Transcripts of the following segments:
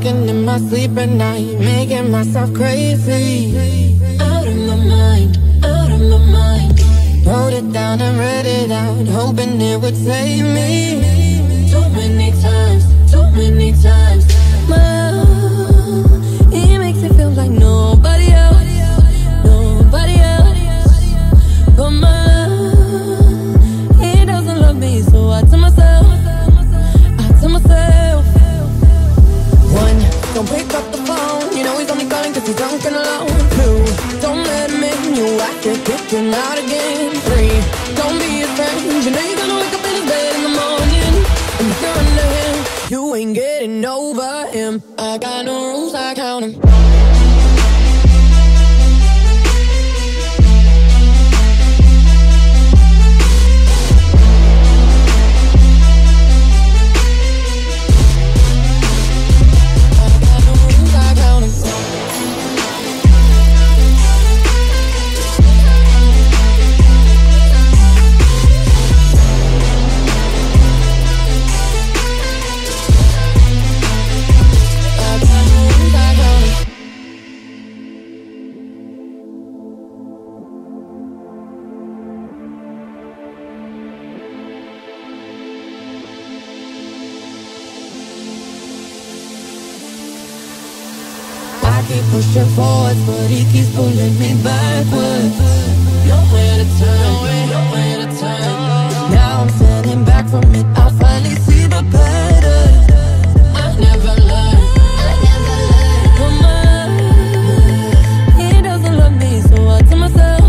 talking in my sleep at night, making myself crazy. Out of my mind, out of my mind. Wrote it down and read it out, hoping it would save me. Too many times, too many times. My love, it makes me feel like nobody else, nobody else. But my love, it doesn't love me, so I tell myself, one, don't pick up the phone, you know he's only calling cause he's drunk and alone. Two, don't let him in, you have to kick him out again. Three, don't be his friend, you know you're gonna wake up in his bed in the morning. And if you're under him, you ain't getting over him. I got no rules, I count him. I keep pushing forwards, but he keeps pulling me backwards. Nowhere to turn, nowhere to turn. Now I'm standing back from it, I finally see the pattern. I never learned, I never learned. But my, he doesn't love me, so I tell myself,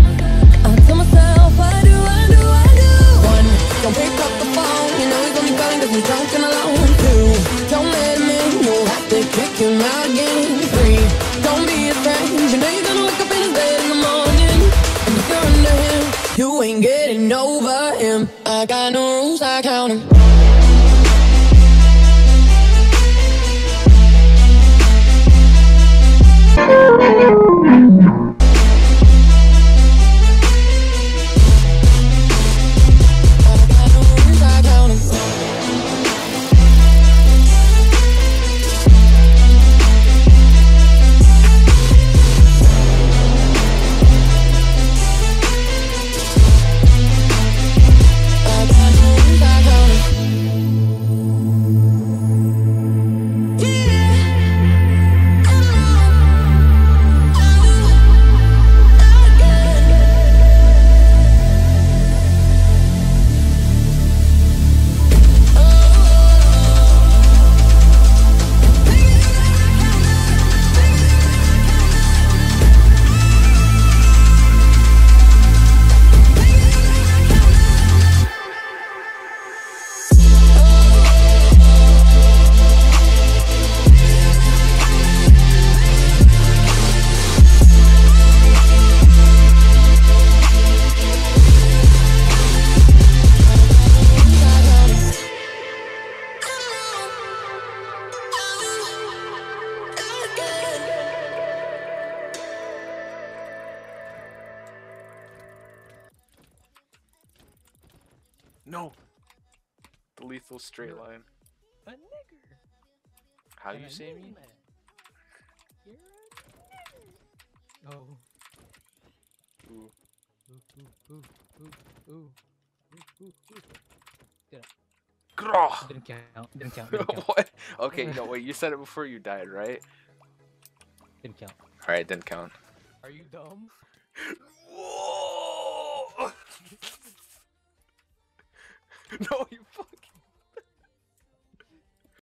I do. One, don't pick up the phone, you know he's only calling cause he's drunk and alone. Two, don't let him in, you'll have to kick him out again. Don't be his friend, you know you're gonna wake up in his bed in the morning. And if you're under him, you ain't getting over him. I got no rules, I count him. No! The lethal straight line. A nigger. How you say me? You're a nigger. Oh. Ooh. Ooh. Grah! Didn't count. What? Okay, no, wait, you said it before you died, right? Didn't count. Alright, didn't count. Are you dumb? Whoa! No, you fucking.